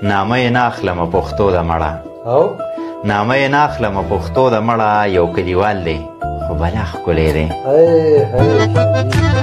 نامه یې نه اخلمه پښتو د مړه او نامه یې نه اخلمه پښتو د مړه یو کلیوال دی خو بلا ښکلی دی هی